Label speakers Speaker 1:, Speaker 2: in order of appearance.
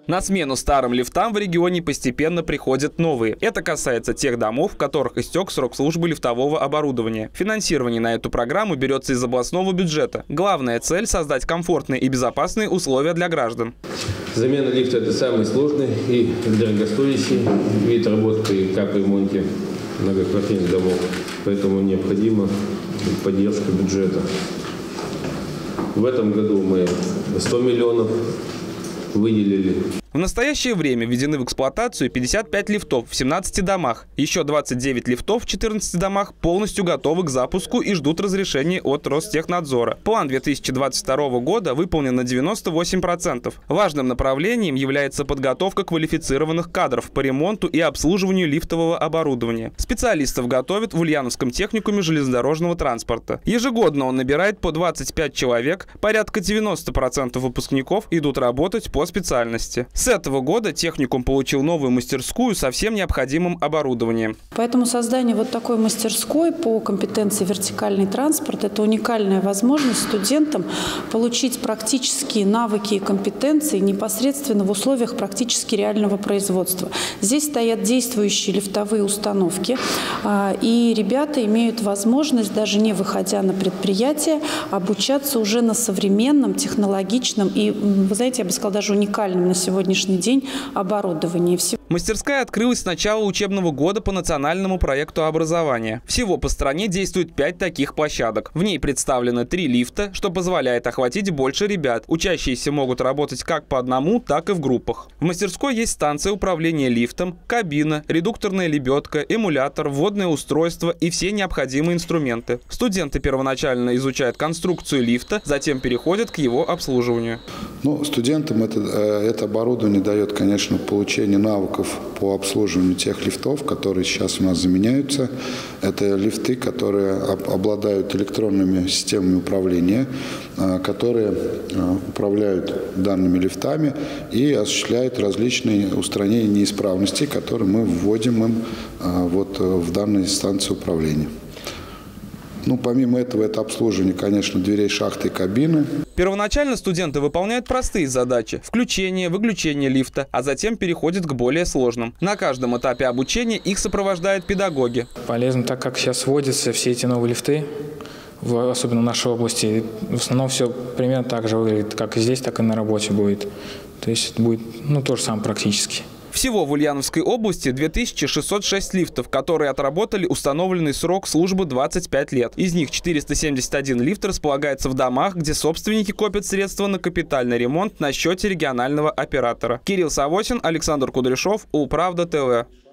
Speaker 1: На смену старым лифтам в регионе постепенно приходят новые. Это касается тех домов, в которых истек срок службы лифтового оборудования. Финансирование на эту программу берется из областного бюджета. Главная цель – создать комфортные и безопасные условия для граждан.
Speaker 2: Замена лифта – это самый сложный и дорогостоящий вид работы при капремонте многоквартирных домов. Поэтому необходима поддержка бюджета. В этом году мы 100 миллионов выделили.
Speaker 1: В настоящее время введены в эксплуатацию 55 лифтов в 17 домах. Еще 29 лифтов в 14 домах полностью готовы к запуску и ждут разрешения от Ростехнадзора. План 2022 года выполнен на 98%. Важным направлением является подготовка квалифицированных кадров по ремонту и обслуживанию лифтового оборудования. Специалистов готовят в Ульяновском техникуме железнодорожного транспорта. Ежегодно он набирает по 25 человек, порядка 90% выпускников идут работать по специальности. С этого года техникум получил новую мастерскую со всем необходимым оборудованием.
Speaker 3: Поэтому создание вот такой мастерской по компетенции вертикальный транспорт – это уникальная возможность студентам получить практические навыки и компетенции непосредственно в условиях практически реального производства. Здесь стоят действующие лифтовые установки, и ребята имеют возможность, даже не выходя на предприятие, обучаться уже на современном, технологичном и, вы знаете, я бы сказала, даже уникальном на сегодняшний день оборудование.
Speaker 1: Мастерская открылась с начала учебного года по национальному проекту образования. Всего по стране действует 5 таких площадок. В ней представлены 3 лифта, что позволяет охватить больше ребят. Учащиеся могут работать как по одному, так и в группах. В мастерской есть станция управления лифтом, кабина, редукторная лебедка, эмулятор, вводное устройство и все необходимые инструменты. Студенты первоначально изучают конструкцию лифта, затем переходят к его обслуживанию.
Speaker 4: Студентам это оборудование дает, конечно, получение навыков по обслуживанию тех лифтов, которые сейчас у нас заменяются. Это лифты, которые обладают электронными системами управления, которые управляют данными лифтами и осуществляют различные устранения неисправностей, которые мы вводим им в данные станции управления. Помимо этого, это обслуживание, конечно, дверей шахты и кабины.
Speaker 1: Первоначально студенты выполняют простые задачи – включение, выключение лифта, а затем переходят к более сложным. На каждом этапе обучения их сопровождают педагоги.
Speaker 5: Полезно, так как сейчас вводятся все эти новые лифты, особенно в нашей области. В основном все примерно так же выглядит, как и здесь, так и на работе будет. То есть будет то же самое практически.
Speaker 1: Всего в Ульяновской области 2606 лифтов, которые отработали установленный срок службы 25 лет. Из них 471 лифт располагается в домах, где собственники копят средства на капитальный ремонт на счете регионального оператора. Кирилл Савосин, Александр Кудряшов, Улправда ТВ.